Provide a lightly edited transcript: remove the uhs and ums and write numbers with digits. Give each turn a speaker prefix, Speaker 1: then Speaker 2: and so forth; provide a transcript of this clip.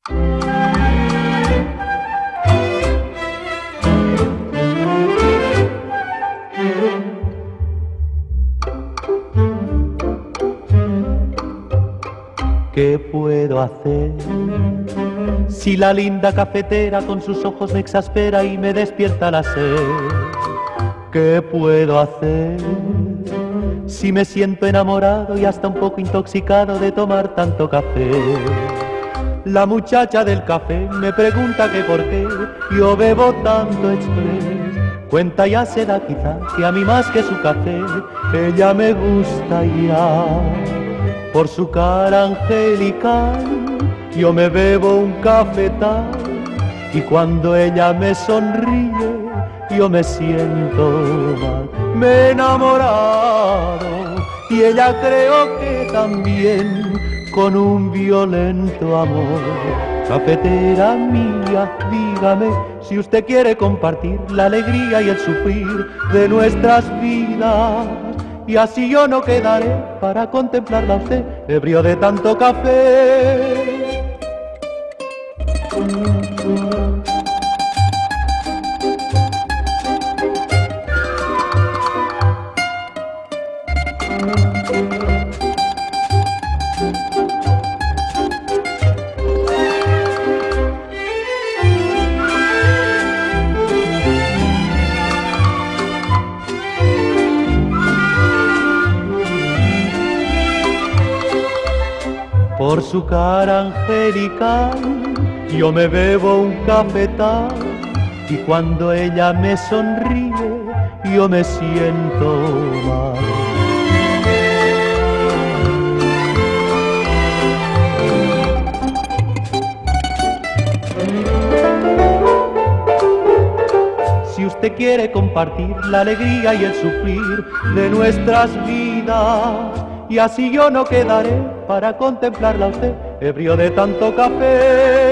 Speaker 1: ¿Qué puedo hacer si la linda cafetera con sus ojos me exaspera y me despierta la sed? ¿Qué puedo hacer si me siento enamorado y hasta un poco intoxicado de tomar tanto café? La muchacha del café me pregunta que por qué yo bebo tanto express. Cuenta ya se da quizá que a mí más que su café ella me gusta ya. Por su cara angelical yo me bebo un cafetal y cuando ella me sonríe yo me siento mal. Me he enamorado y ella creo que también con un violento amor. Cafetera mía, dígame si usted quiere compartir la alegría y el sufrir de nuestras vidas. Y así yo no quedaré para contemplarla a usted, ebrio de tanto café. Por su cara angelical yo me bebo un cafetal y cuando ella me sonríe yo me siento mal. Si usted quiere compartir la alegría y el sufrir de nuestras vidas, y así yo no quedaré para contemplarla a usted, ebrio de tanto café.